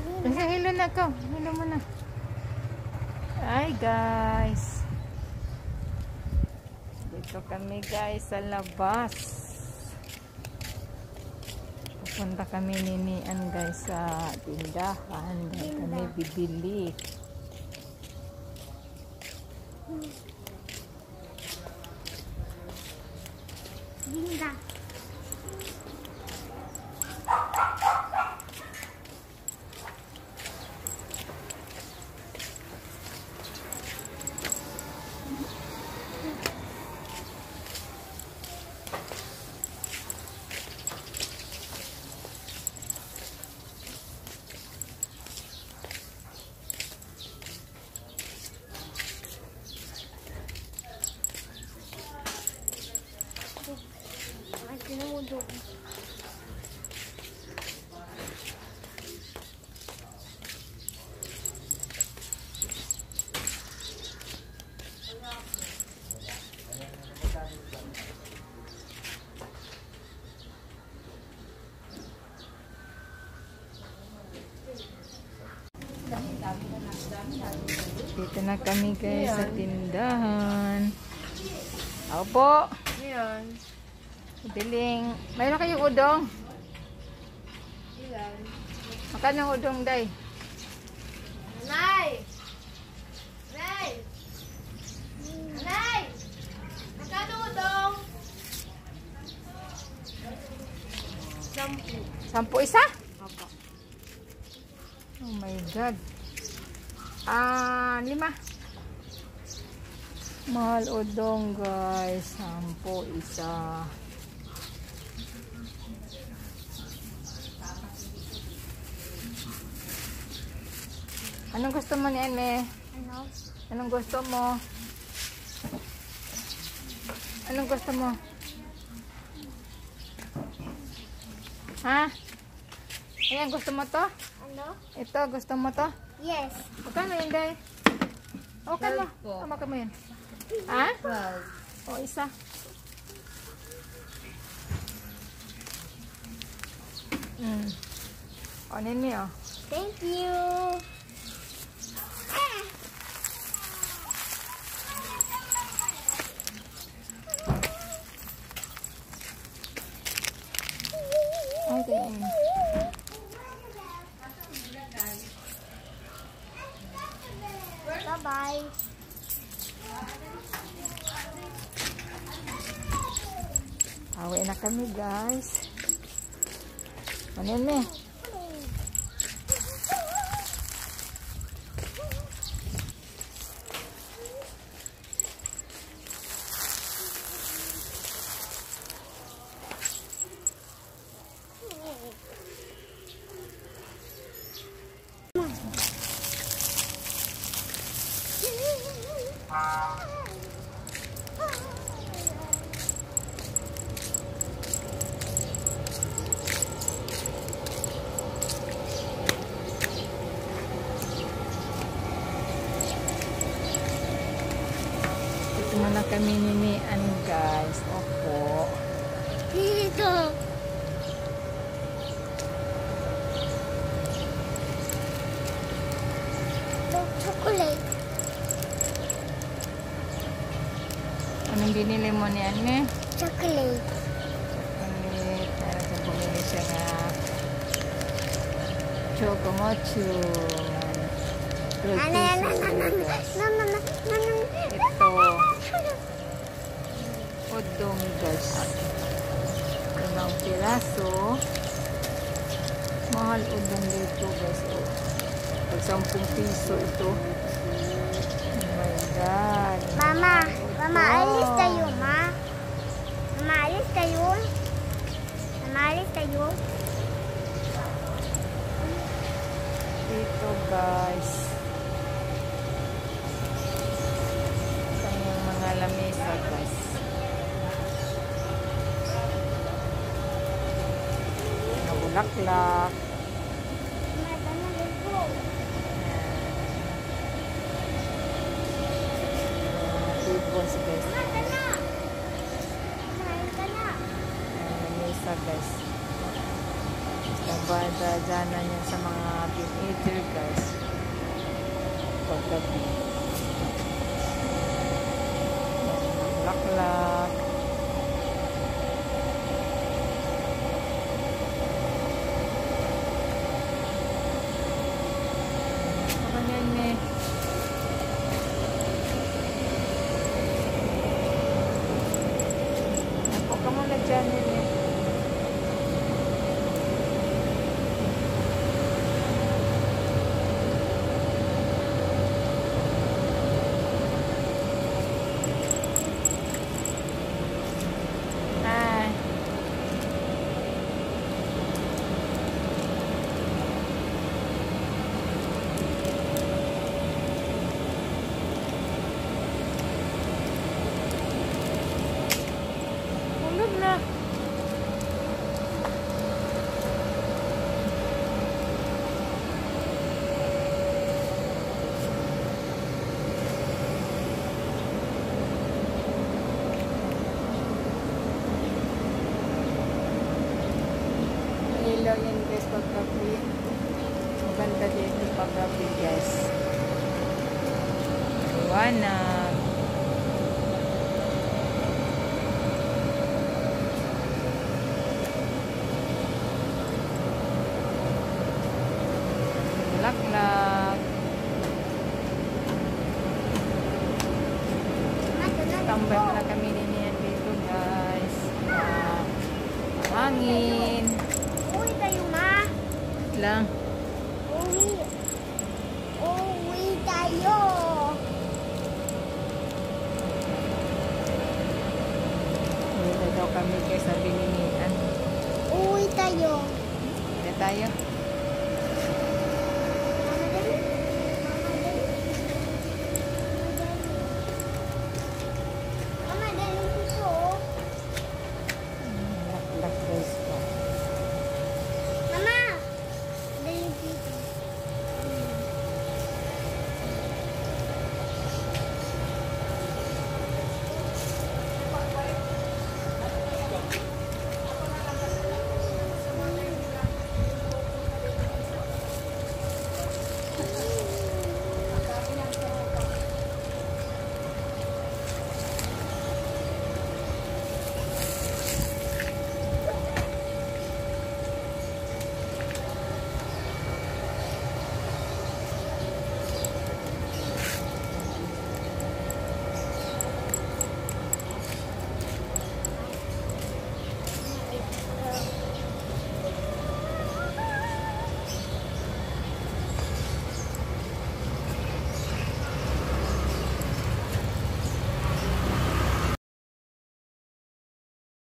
Kasi hello na ka. Hello mo na. Hi guys. Dito kami guys sa labas. Pupunta kami ninian guys sa tindahan. Dahil kami bibili. Linda. Dito na kami guys sa tindahan. Ako po. Ayan. Biling. Mayroon kayong udong? Ilan? Makan ng udong, day. Nay! Nay! Nay! Magkano udong? 10. 10 isa? Opo. Oh my God. 5. Mahal udong guys. 10 isa. Anong gusto mo ni Eme? Ano? Anong gusto mo? Anong gusto mo? Ha? Ayan, gusto mo to? Ano? Ito, gusto mo to? Yes. Magkano yun, day? Okay mo. Tama ka mo yun. Ha? 12. O, isa. O, nini, o. Thank you. Okay. Bye-bye. Awi na kami, guys. Ano yun, me? Ito na kami ninian, guys. Opo. Dito. Chocolate. Anong binili mo ni Anne? Chocolate. Chocolate. Para sa bumili siya na chocomocho. Ito. Udong, guys. 5 piraso. Mahal udong dito, guys. Pag 10 piso ito. Oh my God. Mama, alis tayo, ma. Mama, alis tayo. Mama, alis tayo. Dito, guys. Kanyang mga lamesa, guys. Bulaklak. Tables, guys. Mesa, guys. Basta Bada-dana niya sa mga bean-eater guys. Paggabi. Laklak. Ako muna dyan nene. Hi. Hulog na. Ilaw yan guys paggabi. Maganda dito paggabi guys. Liwanag. Laklak. Tambay muna kami niniyan dito guys. Hangin. Uwi tayo, ma. Lang. Uwi tayo. Dito daw kami guys sa bininian. Uwi tayo. Dito tayo.